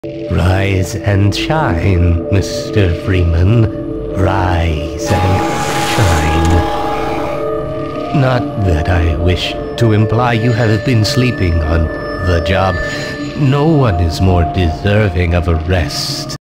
Rise and shine, Mr. Freeman. Rise and shine. Not that I wish to imply you have been sleeping on the job. No one is more deserving of a rest